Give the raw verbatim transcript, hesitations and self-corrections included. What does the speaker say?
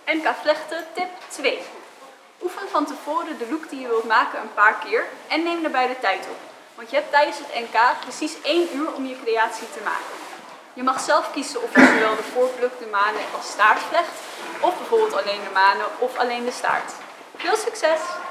N K vlechten tip twee. Oefen van tevoren de look die je wilt maken een paar keer en neem daarbij de tijd op. Want je hebt tijdens het N K precies één uur om je creatie te maken. Je mag zelf kiezen of je zowel de voorpluk, de manen als staart vlecht, of bijvoorbeeld alleen de manen of alleen de staart. Veel succes!